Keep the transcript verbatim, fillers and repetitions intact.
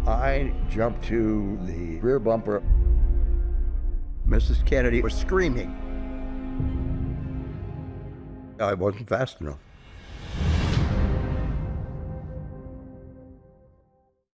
I jumped to the rear bumper. Missus Kennedy was screaming. I wasn't fast enough.